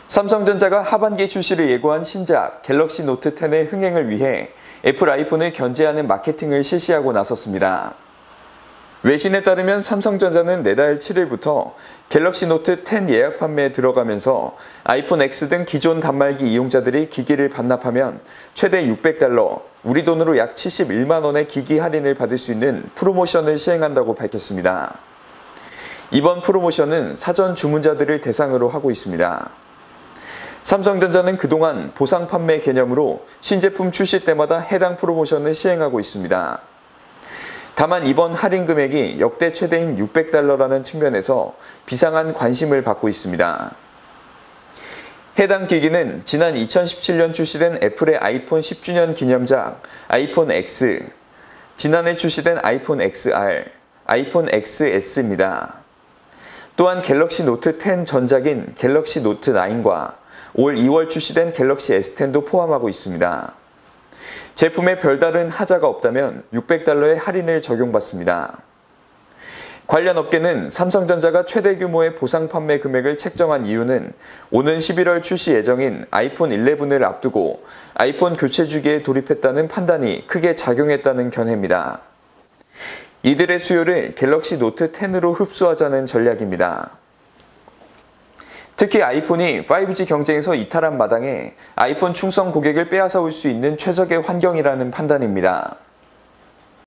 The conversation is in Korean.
삼성전자가 하반기 출시를 예고한 신작 갤럭시 노트 10의 흥행을 위해 애플 아이폰을 견제하는 마케팅을 실시하고 나섰습니다. 외신에 따르면 삼성전자는 내달 7일부터 갤럭시 노트 10 예약 판매에 들어가면서 아이폰 X 등 기존 단말기 이용자들이 기기를 반납하면 최대 $600, 우리 돈으로 약 71만 원의 기기 할인을 받을 수 있는 프로모션을 시행한다고 밝혔습니다. 이번 프로모션은 사전 주문자들을 대상으로 하고 있습니다. 삼성전자는 그동안 보상 판매 개념으로 신제품 출시 때마다 해당 프로모션을 시행하고 있습니다. 다만 이번 할인 금액이 역대 최대인 $600라는 측면에서 비상한 관심을 받고 있습니다. 해당 기기는 지난 2017년 출시된 애플의 아이폰 10주년 기념작 아이폰 X, 지난해 출시된 아이폰 XR, 아이폰 XS입니다. 또한 갤럭시 노트 10 전작인 갤럭시 노트 9과 올 2월 출시된 갤럭시 S10도 포함하고 있습니다. 제품에 별다른 하자가 없다면 $600의 할인을 적용받습니다. 관련 업계는 삼성전자가 최대 규모의 보상 판매 금액을 책정한 이유는 오는 11월 출시 예정인 아이폰 11을 앞두고 아이폰 교체 주기에 돌입했다는 판단이 크게 작용했다는 견해입니다. 이들의 수요를 갤럭시 노트 10으로 흡수하자는 전략입니다. 특히 아이폰이 5G 경쟁에서 이탈한 마당에 아이폰 충성 고객을 빼앗아올 수 있는 최적의 환경이라는 판단입니다.